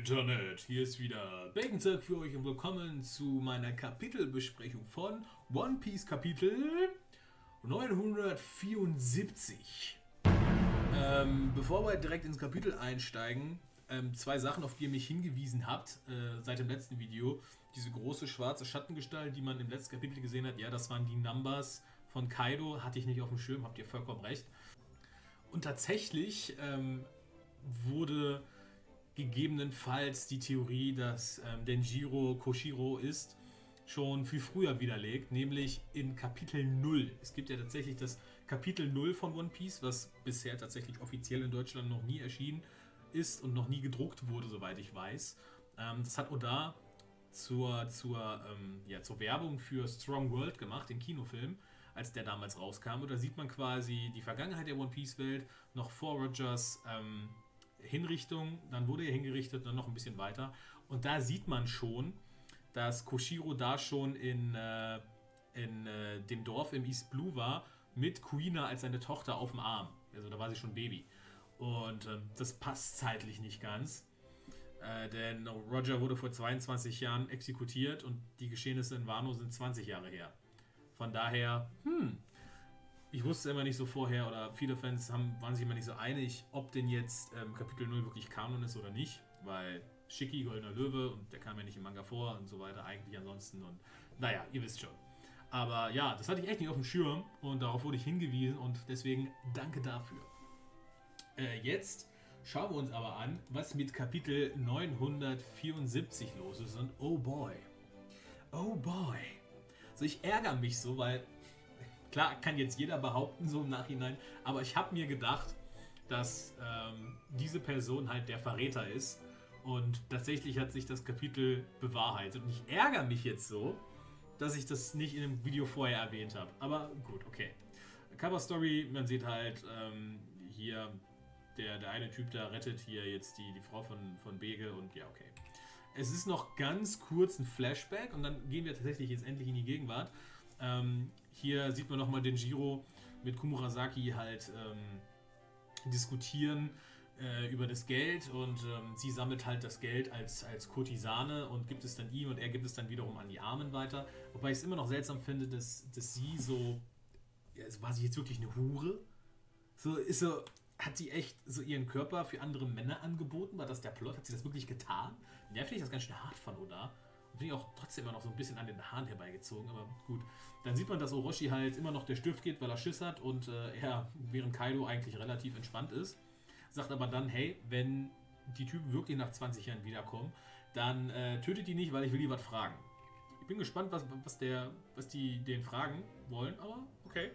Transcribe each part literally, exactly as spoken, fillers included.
Internet, hier ist wieder Bacon für euch und willkommen zu meiner Kapitelbesprechung von One Piece Kapitel neunhundertvierundsiebzig. Ähm, bevor wir direkt ins Kapitel einsteigen, ähm, zwei Sachen, auf die ihr mich hingewiesen habt äh, seit dem letzten Video. Diese große schwarze Schattengestalt, die man im letzten Kapitel gesehen hat, ja, das waren die Numbers von Kaido, hatte ich nicht auf dem Schirm, habt ihr vollkommen recht. Und tatsächlich ähm, wurde gegebenenfalls die Theorie, dass ähm, Denjiro Koshiro ist, schon viel früher widerlegt, nämlich in Kapitel null. Es gibt ja tatsächlich das Kapitel null von One Piece, was bisher tatsächlich offiziell in Deutschland noch nie erschienen ist und noch nie gedruckt wurde, soweit ich weiß. Ähm, das hat Oda zur, zur, ähm, ja, zur Werbung für Strong World gemacht, den Kinofilm, als der damals rauskam. Und da sieht man quasi die Vergangenheit der One Piece Welt noch vor Rogers ähm, Hinrichtung, dann wurde er hingerichtet, dann noch ein bisschen weiter. Und da sieht man schon, dass Koshiro da schon in, äh, in äh, dem Dorf im East Blue war, mit Kuina als seine Tochter auf dem Arm. Also da war sie schon Baby. Und äh, das passt zeitlich nicht ganz. Äh, denn Roger wurde vor zweiundzwanzig Jahren exekutiert und die Geschehnisse in Wano sind zwanzig Jahre her. Von daher, hm... Ich wusste immer nicht so vorher, oder viele Fans haben, waren sich immer nicht so einig, ob denn jetzt ähm, Kapitel null wirklich Kanon ist oder nicht, weil Shiki, Goldener Löwe, und der kam ja nicht im Manga vor und so weiter, eigentlich ansonsten, und naja, ihr wisst schon. Aber ja, das hatte ich echt nicht auf dem Schirm und darauf wurde ich hingewiesen und deswegen danke dafür. Äh, jetzt schauen wir uns aber an, was mit Kapitel neunhundertvierundsiebzig los ist und oh boy, oh boy. Also ich ärgere mich so, weil... Klar, kann jetzt jeder behaupten, so im Nachhinein, aber ich habe mir gedacht, dass ähm, diese Person halt der Verräter ist und tatsächlich hat sich das Kapitel bewahrheitet. Und ich ärgere mich jetzt so, dass ich das nicht in dem Video vorher erwähnt habe. Aber gut, okay. Cover Story, man sieht halt ähm, hier, der, der eine Typ da rettet hier jetzt die, die Frau von, von Bege und ja, okay. Es ist noch ganz kurz ein Flashback und dann gehen wir tatsächlich jetzt endlich in die Gegenwart. Ähm, hier sieht man nochmal Denjiro mit Komurasaki halt ähm, diskutieren äh, über das Geld und ähm, sie sammelt halt das Geld als, als Kurtisane und gibt es dann ihm und er gibt es dann wiederum an die Armen weiter. Wobei ich es immer noch seltsam finde, dass, dass sie so, ja, also war sie jetzt wirklich eine Hure? So, ist so, hat sie echt so ihren Körper für andere Männer angeboten? War das der Plot? Hat sie das wirklich getan? Ja, finde ich das ganz schön hart von Oda. Bin ich auch trotzdem immer noch so ein bisschen an den Haaren herbeigezogen, aber gut. Dann sieht man, dass Orochi halt immer noch der Stift geht, weil er Schiss hat und äh, er, während Kaido eigentlich relativ entspannt ist, sagt aber dann, hey, wenn die Typen wirklich nach zwanzig Jahren wiederkommen, dann äh, tötet die nicht, weil ich will die was fragen. Ich bin gespannt, was, was, der, was die den fragen wollen, aber okay.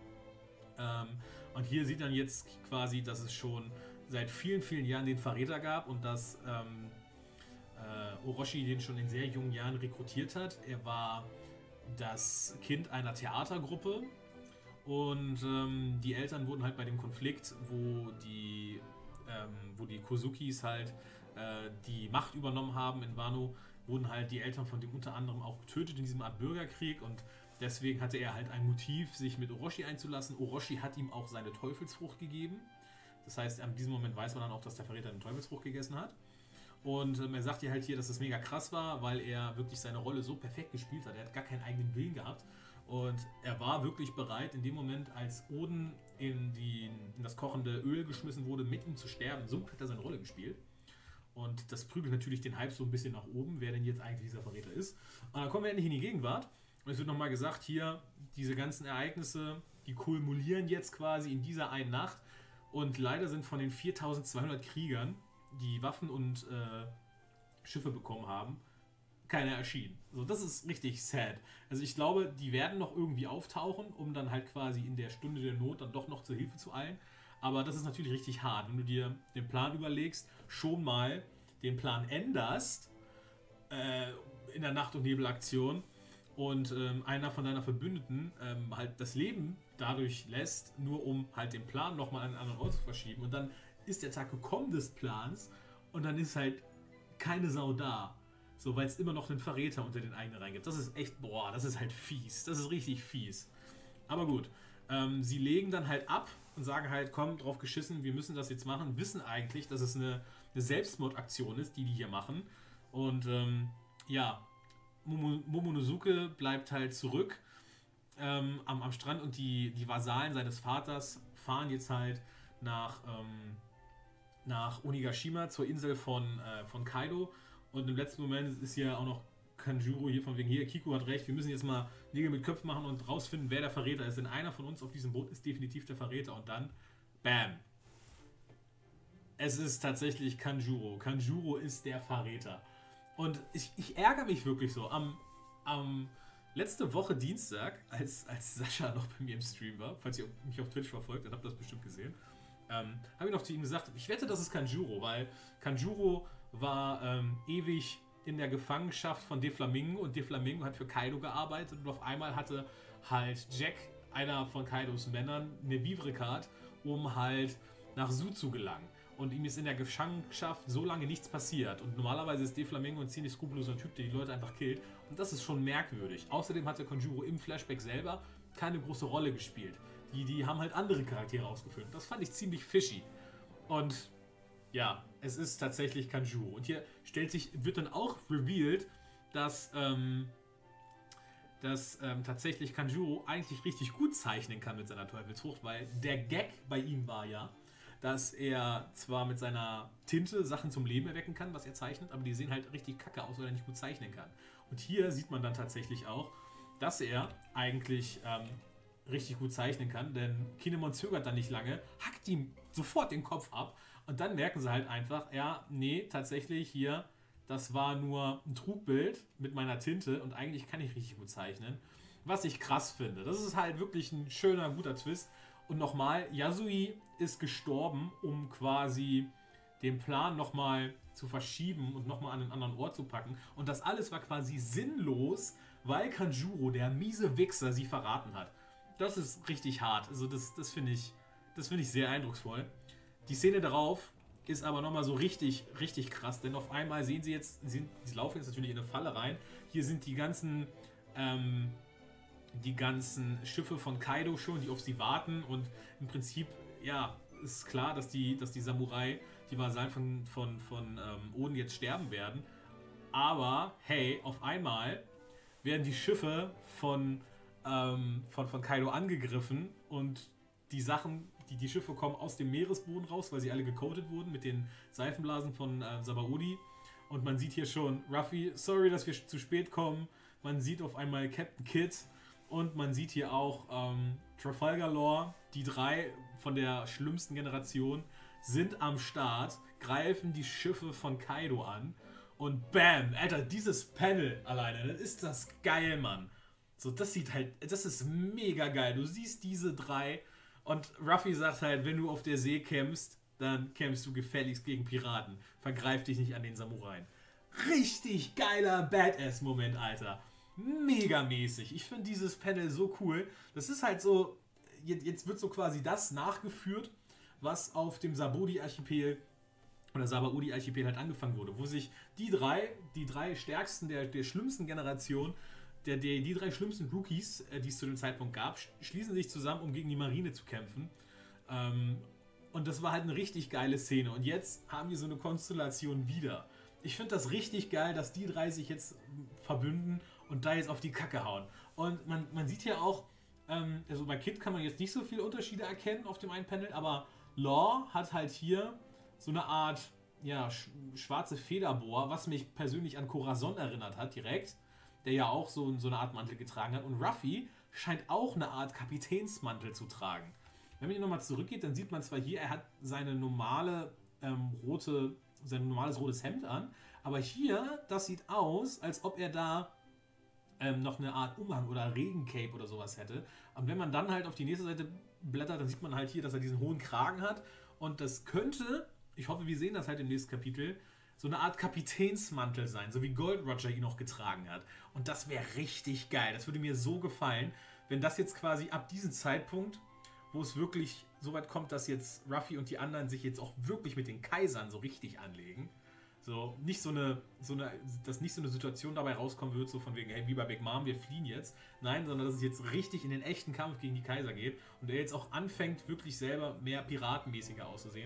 Ähm, und hier sieht man jetzt quasi, dass es schon seit vielen, vielen Jahren den Verräter gab und dass... Ähm, Uh, Orochi den schon in sehr jungen Jahren rekrutiert hat. Er war das Kind einer Theatergruppe und ähm, die Eltern wurden halt bei dem Konflikt, wo die, ähm, wo die Kozukis halt äh, die Macht übernommen haben in Wano, wurden halt die Eltern von dem unter anderem auch getötet in diesem Art Bürgerkrieg und deswegen hatte er halt ein Motiv, sich mit Orochi einzulassen. Orochi hat ihm auch seine Teufelsfrucht gegeben. Das heißt, in diesem Moment weiß man dann auch, dass der Verräter eine Teufelsfrucht gegessen hat. Und ähm, er sagt dir halt hier, dass das mega krass war, weil er wirklich seine Rolle so perfekt gespielt hat. Er hat gar keinen eigenen Willen gehabt. Und er war wirklich bereit, in dem Moment, als Oden in, die, in das kochende Öl geschmissen wurde, mit ihm zu sterben. So hat er seine Rolle gespielt. Und das prügelt natürlich den Hype so ein bisschen nach oben, wer denn jetzt eigentlich dieser Verräter ist. Und dann kommen wir endlich in die Gegenwart. Und es wird nochmal gesagt, hier, diese ganzen Ereignisse, die kumulieren jetzt quasi in dieser einen Nacht. Und leider sind von den viertausendzweihundert Kriegern, die Waffen und äh, Schiffe bekommen haben, keiner erschienen. So, das ist richtig sad. Also ich glaube, die werden noch irgendwie auftauchen, um dann halt quasi in der Stunde der Not dann doch noch zur Hilfe zu eilen. Aber das ist natürlich richtig hart, wenn du dir den Plan überlegst, schon mal den Plan änderst äh, in der Nacht- und Nebelaktion und ähm, einer von deiner Verbündeten ähm, halt das Leben dadurch lässt, nur um halt den Plan nochmal an einen anderen Ort zu verschieben und dann ist der Tag gekommen des Plans und dann ist halt keine Sau da. So, weil es immer noch einen Verräter unter den eigenen reingibt. Das ist echt, boah, das ist halt fies. Das ist richtig fies. Aber gut, ähm, sie legen dann halt ab und sagen halt, komm, drauf geschissen, wir müssen das jetzt machen. Wissen eigentlich, dass es eine, eine Selbstmordaktion ist, die die hier machen. Und ähm, ja, Momo, Momonosuke bleibt halt zurück ähm, am, am Strand und die, die Vasallen seines Vaters fahren jetzt halt nach, ähm, nach Onigashima zur Insel von, äh, von Kaido. Und im letzten Moment ist hier auch noch Kanjuro hier von wegen, hier, Kiku hat recht, wir müssen jetzt mal Nägel mit Köpfen machen und rausfinden, wer der Verräter ist. Denn einer von uns auf diesem Boot ist definitiv der Verräter. Und dann, bam. Es ist tatsächlich Kanjuro. Kanjuro ist der Verräter. Und ich, ich ärgere mich wirklich so. Am, am letzte Woche Dienstag, als, als Sascha noch bei mir im Stream war, falls ihr mich auf Twitch verfolgt, dann habt ihr das bestimmt gesehen, ähm, habe ich noch zu ihm gesagt, ich wette, das ist Kanjuro, weil Kanjuro war ähm, ewig in der Gefangenschaft von Doflamingo und Doflamingo hat für Kaido gearbeitet und auf einmal hatte halt Jack, einer von Kaidos Männern, eine Vivre-Card, um halt nach Zu zu gelangen. Und ihm ist in der Gefangenschaft so lange nichts passiert. Und normalerweise ist Doflamingo ein ziemlich skrupelloser Typ, der die Leute einfach killt. Und das ist schon merkwürdig. Außerdem hat der Kanjuro im Flashback selber keine große Rolle gespielt. Die, die haben halt andere Charaktere ausgefüllt. Das fand ich ziemlich fishy. Und ja, es ist tatsächlich Kanjuro. Und hier stellt sich, wird dann auch revealed, dass, ähm, dass ähm, tatsächlich Kanjuro eigentlich richtig gut zeichnen kann mit seiner Teufelsfrucht, weil der Gag bei ihm war ja, dass er zwar mit seiner Tinte Sachen zum Leben erwecken kann, was er zeichnet, aber die sehen halt richtig kacke aus, weil er nicht gut zeichnen kann. Und hier sieht man dann tatsächlich auch, dass er eigentlich ähm, richtig gut zeichnen kann, denn Kinemon zögert dann nicht lange, hackt ihm sofort den Kopf ab und dann merken sie halt einfach, ja, nee, tatsächlich hier, das war nur ein Trugbild mit meiner Tinte und eigentlich kann ich richtig gut zeichnen, was ich krass finde. Das ist halt wirklich ein schöner, guter Twist. Und nochmal, Yasui ist gestorben, um quasi den Plan nochmal zu verschieben und nochmal an einen anderen Ort zu packen. Und das alles war quasi sinnlos, weil Kanjuro, der miese Wichser, sie verraten hat. Das ist richtig hart. Also das, das finde ich, das finde ich sehr eindrucksvoll. Die Szene darauf ist aber nochmal so richtig, richtig krass. Denn auf einmal sehen sie jetzt, sie, sie laufen jetzt natürlich in eine Falle rein. Hier sind die ganzen... Ähm, die ganzen Schiffe von Kaido schon, die auf sie warten und im Prinzip, ja, ist klar, dass die, dass die Samurai, die Vasallen von, von, von ähm, Oden jetzt sterben werden. Aber, hey, auf einmal werden die Schiffe von, ähm, von, von Kaido angegriffen und die Sachen, die, die Schiffe kommen aus dem Meeresboden raus, weil sie alle gecoatet wurden mit den Seifenblasen von äh, Sabaody. Und man sieht hier schon, Ruffy, sorry, dass wir zu spät kommen. Man sieht auf einmal Captain Kidd. Und man sieht hier auch ähm, Trafalgar Law, die drei von der schlimmsten Generation, sind am Start, greifen die Schiffe von Kaido an und bam, Alter, dieses Panel alleine, das ist das geil, Mann. So, das sieht halt, das ist mega geil. Du siehst diese drei und Ruffy sagt halt, wenn du auf der See kämpfst, dann kämpfst du gefälligst gegen Piraten. Vergreif dich nicht an den Samuraien. Richtig geiler Badass-Moment, Alter. Mega mäßig. Ich finde dieses Panel so cool. Das ist halt so, jetzt wird so quasi das nachgeführt, was auf dem Sabaody-Archipel oder Sabaody-Archipel halt angefangen wurde, wo sich die drei, die drei stärksten der, der schlimmsten Generation, der, der, die drei schlimmsten Rookies, die es zu dem Zeitpunkt gab, schließen sich zusammen, um gegen die Marine zu kämpfen. Ähm, und das war halt eine richtig geile Szene. Und jetzt haben wir so eine Konstellation wieder. Ich finde das richtig geil, dass die drei sich jetzt verbünden und da jetzt auf die Kacke hauen. Und man, man sieht hier auch, ähm, also bei Kid kann man jetzt nicht so viele Unterschiede erkennen auf dem einen Panel, aber Law hat halt hier so eine Art, ja, sch schwarze Federbohr, was mich persönlich an Corazon erinnert hat, direkt, der ja auch so, so eine Art Mantel getragen hat. Und Ruffy scheint auch eine Art Kapitänsmantel zu tragen. Wenn man hier nochmal zurückgeht, dann sieht man zwar hier, er hat seine normale ähm, rote, sein normales rotes Hemd an, aber hier, das sieht aus, als ob er da ähm, noch eine Art Umhang oder Regencape oder sowas hätte. Und wenn man dann halt auf die nächste Seite blättert, dann sieht man halt hier, dass er diesen hohen Kragen hat. Und das könnte, ich hoffe, wir sehen das halt im nächsten Kapitel, so eine Art Kapitänsmantel sein, so wie Gold Roger ihn noch getragen hat. Und das wäre richtig geil. Das würde mir so gefallen, wenn das jetzt quasi ab diesem Zeitpunkt, wo es wirklich so weit kommt, dass jetzt Ruffy und die anderen sich jetzt auch wirklich mit den Kaisern so richtig anlegen. So, nicht so eine, so eine, dass nicht so eine Situation dabei rauskommen wird, so von wegen, hey, wie bei Big Mom, wir fliehen jetzt. Nein, sondern dass es jetzt richtig in den echten Kampf gegen die Kaiser geht und er jetzt auch anfängt, wirklich selber mehr piratenmäßiger auszusehen.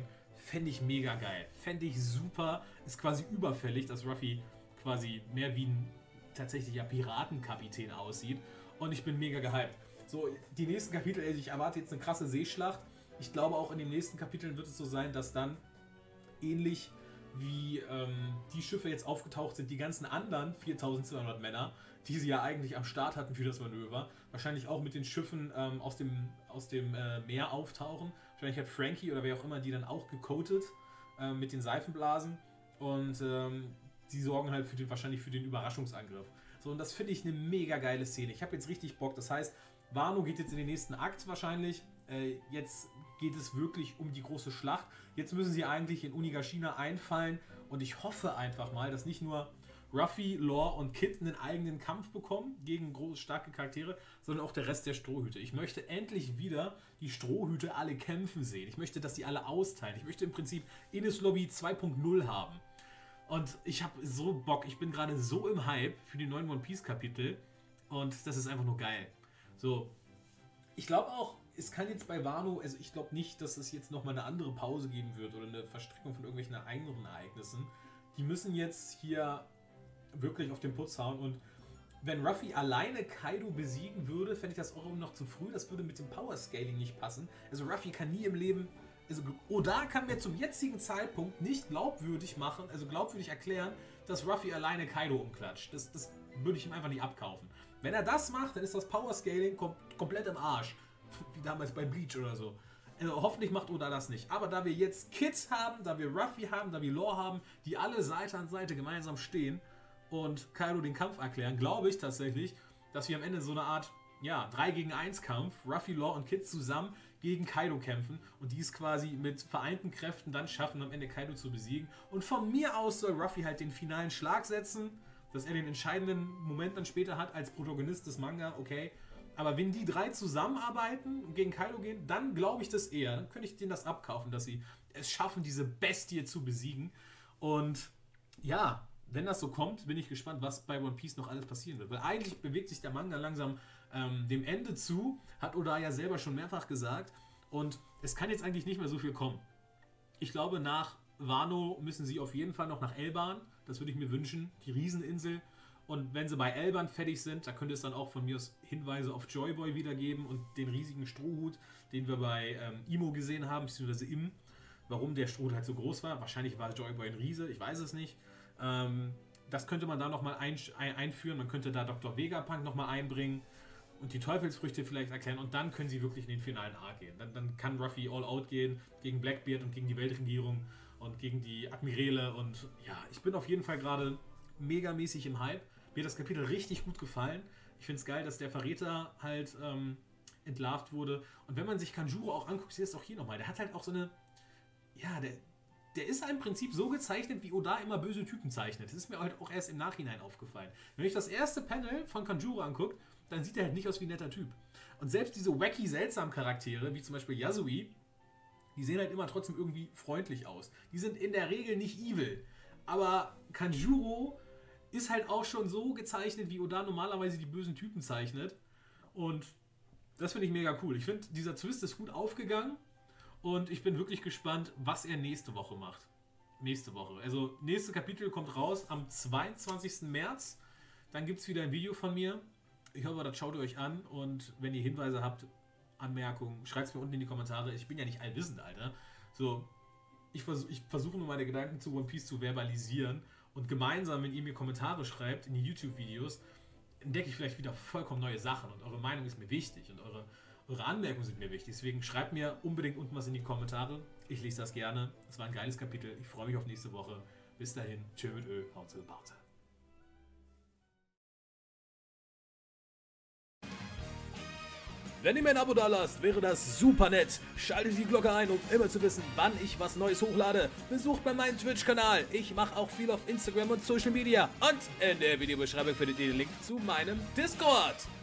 fände ich mega geil. Fände ich super. Ist quasi überfällig, dass Ruffy quasi mehr wie ein tatsächlicher Piratenkapitän aussieht. Und ich bin mega gehypt. So, die nächsten Kapitel, also ich erwarte jetzt eine krasse Seeschlacht. Ich glaube auch in den nächsten Kapiteln wird es so sein, dass dann ähnlich wie ähm, die Schiffe jetzt aufgetaucht sind, die ganzen anderen viertausendzweihundert Männer, die sie ja eigentlich am Start hatten für das Manöver, wahrscheinlich auch mit den Schiffen ähm, aus dem, aus dem äh, Meer auftauchen. Wahrscheinlich hat Frankie oder wer auch immer die dann auch gecoatet äh, mit den Seifenblasen und ähm, die sorgen halt für den, wahrscheinlich für den Überraschungsangriff. So, und das finde ich eine mega geile Szene. Ich habe jetzt richtig Bock. Das heißt, Wano geht jetzt in den nächsten Akt wahrscheinlich. Äh, jetzt geht es wirklich um die große Schlacht. Jetzt müssen sie eigentlich in Onigashima einfallen und ich hoffe einfach mal, dass nicht nur Ruffy, Law und Kid einen eigenen Kampf bekommen gegen große, starke Charaktere, sondern auch der Rest der Strohhüte. Ich möchte endlich wieder die Strohhüte alle kämpfen sehen. Ich möchte, dass die alle austeilen. Ich möchte im Prinzip Enies Lobby zwei punkt null haben. Und ich habe so Bock. Ich bin gerade so im Hype für die neuen One Piece Kapitel und das ist einfach nur geil. So, ich glaube auch, es kann jetzt bei Wano, also ich glaube nicht, dass es jetzt nochmal eine andere Pause geben wird oder eine Verstrickung von irgendwelchen anderen Ereignissen. Die müssen jetzt hier wirklich auf den Putz hauen und wenn Ruffy alleine Kaido besiegen würde, fände ich das auch immer noch zu früh. Das würde mit dem Power Scaling nicht passen. Also Ruffy kann nie im Leben, also Oda kann mir zum jetzigen Zeitpunkt nicht glaubwürdig machen, also glaubwürdig erklären, dass Ruffy alleine Kaido umklatscht. Das, das würde ich ihm einfach nicht abkaufen. Wenn er das macht, dann ist das Power Scaling kom komplett im Arsch. Wie damals bei Bleach oder so. Also hoffentlich macht Oda das nicht. Aber da wir jetzt Kids haben, da wir Ruffy haben, da wir Law haben, die alle Seite an Seite gemeinsam stehen und Kaido den Kampf erklären, glaube ich tatsächlich, dass wir am Ende so eine Art ja, drei gegen eins Kampf, Ruffy, Law und Kid zusammen gegen Kaido kämpfen und dies quasi mit vereinten Kräften dann schaffen, am Ende Kaido zu besiegen. Und von mir aus soll Ruffy halt den finalen Schlag setzen, dass er den entscheidenden Moment dann später hat als Protagonist des Manga, okay. Aber wenn die drei zusammenarbeiten und gegen Kaido gehen, dann glaube ich das eher. Dann könnte ich denen das abkaufen, dass sie es schaffen, diese Bestie zu besiegen. Und ja, wenn das so kommt, bin ich gespannt, was bei One Piece noch alles passieren wird. Weil eigentlich bewegt sich der Manga langsam ähm, dem Ende zu, hat Oda ja selber schon mehrfach gesagt. Und es kann jetzt eigentlich nicht mehr so viel kommen. Ich glaube, nach Wano müssen sie auf jeden Fall noch nach Elban. Das würde ich mir wünschen, die Rieseninsel. Und wenn sie bei Elban fertig sind, da könnte es dann auch von mir aus Hinweise auf Joy Boy wiedergeben und den riesigen Strohhut, den wir bei ähm, Imo gesehen haben, beziehungsweise Im. Warum der Strohhut halt so groß war. Wahrscheinlich war Joy Boy ein Riese, ich weiß es nicht. Ähm, das könnte man da nochmal ein, ein, einführen. Man könnte da Doktor Vegapunk nochmal einbringen und die Teufelsfrüchte vielleicht erklären. Und dann können sie wirklich in den finalen Arc gehen. Dann, dann kann Ruffy all out gehen gegen Blackbeard und gegen die Weltregierung und gegen die Admiräle. Und ja, ich bin auf jeden Fall gerade megamäßig im Hype. Mir hat das Kapitel richtig gut gefallen. Ich finde es geil, dass der Verräter halt ähm, entlarvt wurde. Und wenn man sich Kanjuro auch anguckt, sieht es auch hier nochmal. Der hat halt auch so eine... Ja, der, der ist im Prinzip so gezeichnet, wie Oda immer böse Typen zeichnet. Das ist mir halt auch erst im Nachhinein aufgefallen. Wenn ich das erste Panel von Kanjuro angucke, dann sieht er halt nicht aus wie ein netter Typ. Und selbst diese wacky, seltsamen Charaktere, wie zum Beispiel Yasui, die sehen halt immer trotzdem irgendwie freundlich aus. Die sind in der Regel nicht evil. Aber Kanjuro ist halt auch schon so gezeichnet, wie Oda normalerweise die bösen Typen zeichnet. Und das finde ich mega cool. Ich finde, dieser Twist ist gut aufgegangen. Und ich bin wirklich gespannt, was er nächste Woche macht. Nächste Woche. Also, nächste Kapitel kommt raus am zweiundzwanzigsten März. Dann gibt es wieder ein Video von mir. Ich hoffe, das schaut ihr euch an. Und wenn ihr Hinweise habt, Anmerkungen, schreibt es mir unten in die Kommentare. Ich bin ja nicht allwissend, Alter. So, ich, vers ich versuche nur meine Gedanken zu One Piece zu verbalisieren. Und gemeinsam, wenn ihr mir Kommentare schreibt in die YouTube-Videos, entdecke ich vielleicht wieder vollkommen neue Sachen. Und eure Meinung ist mir wichtig. Und eure, eure Anmerkungen sind mir wichtig. Deswegen schreibt mir unbedingt unten was in die Kommentare. Ich lese das gerne. Es war ein geiles Kapitel. Ich freue mich auf nächste Woche. Bis dahin. Tschö mit Ö. Haut zur Pause. Wenn ihr mir ein Abo da lasst, wäre das super nett. Schaltet die Glocke ein, um immer zu wissen, wann ich was Neues hochlade. Besucht bei meinem Twitch-Kanal. Ich mache auch viel auf Instagram und Social Media. Und in der Videobeschreibung findet ihr den Link zu meinem Discord.